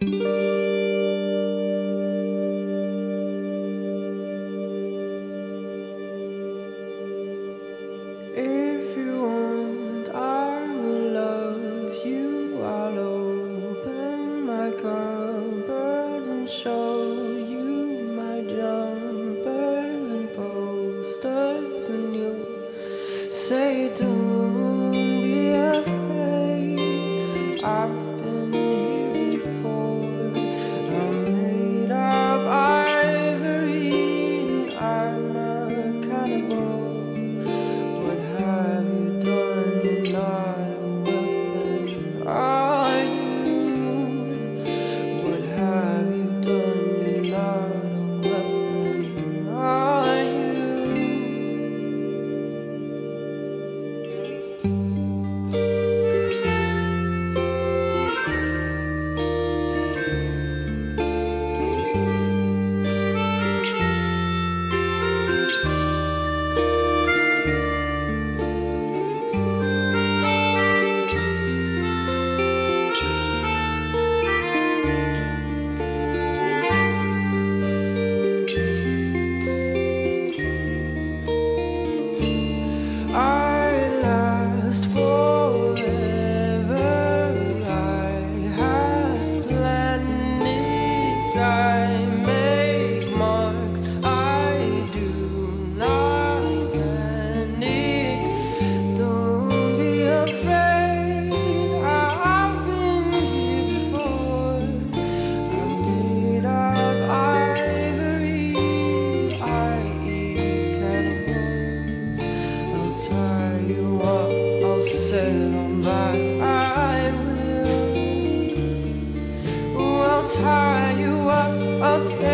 If you want, I will love you. I'll open my cupboards and show you my jumpers and posters, and you'll say, don't be afraid. I've been here before. I'm made of ivory and I'm a cannibal. What have you done? You're not a weapon, are you? What have you done? You're not a weapon, are you? I make marks, I do not panic. Don't be afraid, I've been here before. I'm made of ivory, I eat cannibals. I'll tie you up, I'll set on fire, I will. I'll tie you up, I'll say